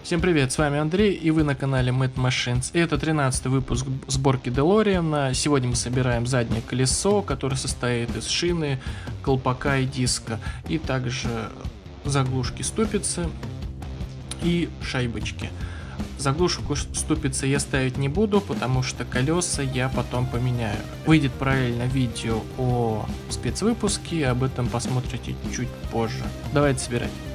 Всем привет, с вами Андрей, и вы на канале Mad Machines. И это 13-й выпуск сборки DeLorean. Сегодня мы собираем заднее колесо, которое состоит из шины, колпака и диска, и также заглушки ступицы и шайбочки. Заглушку ступицы я ставить не буду, потому что колеса я потом поменяю. Выйдет параллельно видео о спецвыпуске, об этом посмотрите чуть позже. Давайте собирать.